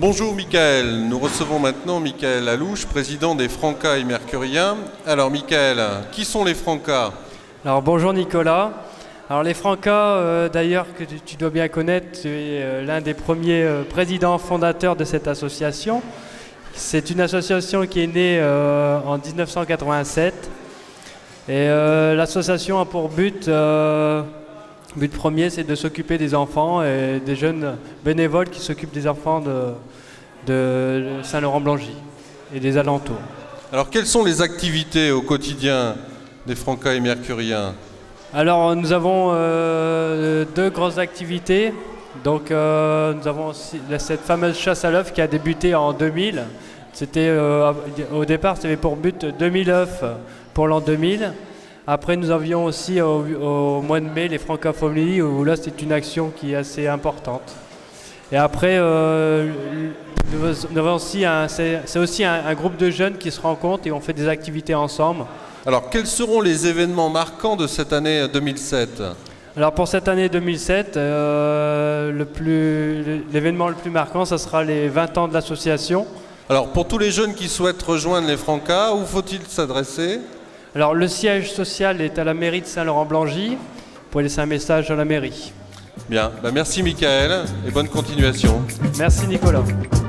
Bonjour Michael, nous recevons maintenant Michael Alouche, président des Francas et Mercuriens. Alors Michael, qui sont les Francas? Alors bonjour Nicolas. Alors les Francas, d'ailleurs que tu dois bien connaître, tu es l'un des premiers présidents fondateurs de cette association. C'est une association qui est née en 1987 et l'association a pour but premier, c'est de s'occuper des enfants et des jeunes bénévoles qui s'occupent des enfants de Saint-Laurent-Blangy et des alentours. Alors quelles sont les activités au quotidien des Francas et Mercuriens? Alors nous avons deux grosses activités. Donc nous avons aussi cette fameuse chasse à l'œuf qui a débuté en 2000. Au départ, c'était pour but 2000 œufs pour l'an 2000. Après, nous avions aussi au mois de mai les Francophonie, où là c'est une action qui est assez importante. Et après, nous avons aussi c'est aussi un groupe de jeunes qui se rencontrent et on fait des activités ensemble. Alors quels seront les événements marquants de cette année 2007? Alors pour cette année 2007, l'événement le plus marquant, ce sera les 20 ans de l'association. Alors pour tous les jeunes qui souhaitent rejoindre les Francas, où faut-il s'adresser? Alors le siège social est à la mairie de Saint-Laurent-Blangy. Vous pouvez laisser un message à la mairie. Bien, merci Michael et bonne continuation. Merci Nicolas.